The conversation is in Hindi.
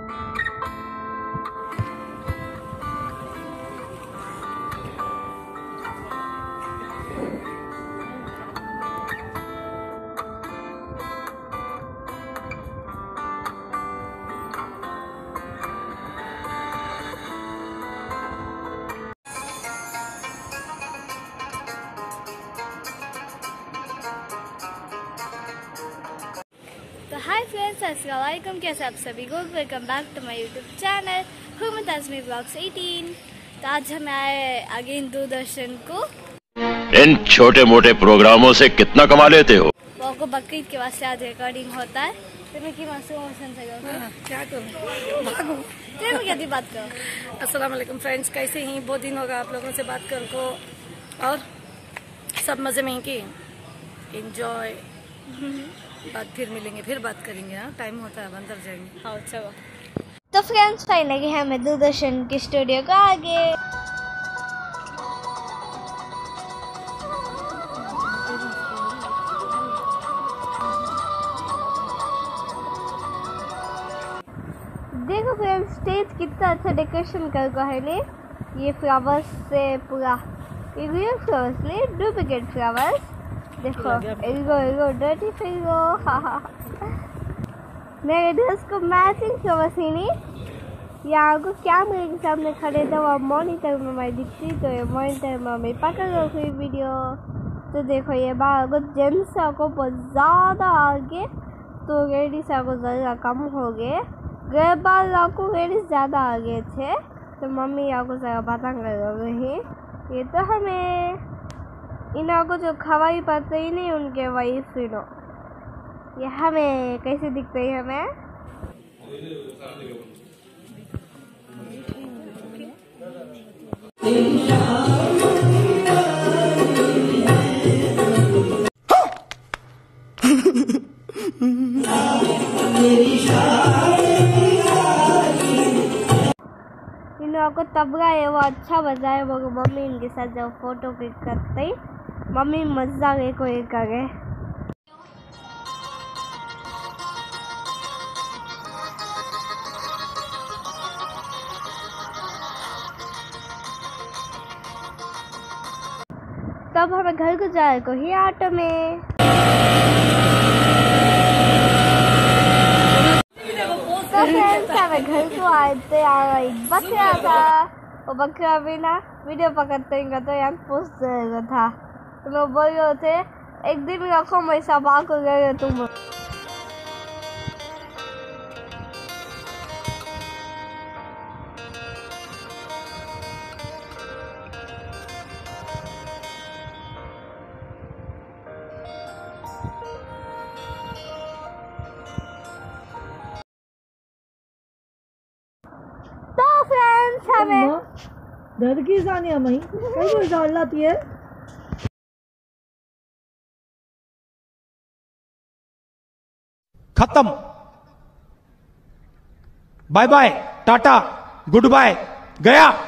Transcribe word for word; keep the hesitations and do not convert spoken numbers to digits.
तो हाय फ्रेंड्स, अस्सलाम वालेकुम। कैसे आप सभी को, welcome back to my YouTube channel Humat Azmi vlogs अठारह। तो आज हम आए अगेन दूरदर्शन को। इन छोटे मोटे प्रोग्रामों से कितना कमा लेते हो? वो को बकरीद के वास्ते आज रिकॉर्डिंग होता है। तो मैं की मासूम मोशन से हाँ, क्या करूँ, भागो। तो मैं क्या बात करो। अस्सलाम वालेकुम फ्रेंड्स, कैसे ही? बहुत दिन होगा आप लोगों से बात कर को, और सब मज़े में ही की एंजॉय। बात फिर मिलेंगे, फिर बात करेंगे। हाँ, टाइम होता है, अंदर जाएंगे। हाँ चलो। तो फ्रेंड्स फाइनली हमें दूरदर्शन के स्टूडियो को आगे। देखो फ्रेंड्स, स्टेज कितना अच्छा डेकोरेशन कर को है ने। ये फ्लावर्स से पूरा, ये रियल फ्लावर्स ने, डुप्लीकेट फ्लावर्स। देखो एगो एगो डर्टी फिगो। मेरे ड्रेस को मैचिंग फ्लावर्स ही नहीं। यहाँ को कैमरे के सामने खड़े थे, वो मॉनिटर में मैं दिखती, तो ये मॉनिटर में मैं पकड़ रखी वीडियो। तो देखो ये बाहर को जेंट्स को बहुत ज़्यादा आगे, तो लेडीज को ज़रा कम हो गए। गए बाल को लेडीज ज़्यादा आगे थे, तो मम्मी यहाँ को ज़रा पता कर रही। ये तो हमें इन्हों को जो खवाई पाते ही नहीं, उनके वाइफ इनो। ये हमें कैसे दिखते हैं हमें। इन्हों को तबला है वो अच्छा बजाए, वो मम्मी इनके साथ जब फोटो क्लिक करते ही मम्मी मजा ले को एक करे। तब हमें घर को जाए को ही ऑटो में। तो फ्रेंड्स हमें घर को आए थे, यहाँ एक बकरा था। वो बकरा भी ना वीडियो पकड़ते हैं तो यहाँ पोस्ट रहेगा था। तो लोग बोल रहे थे एक दिन रखो मैं सब आको गए तुम। तो फ्रेंड्स हमें डर की जानिया मई कई कोई डाल लाती है। खत्म, bye bye, tata, goodbye, गया।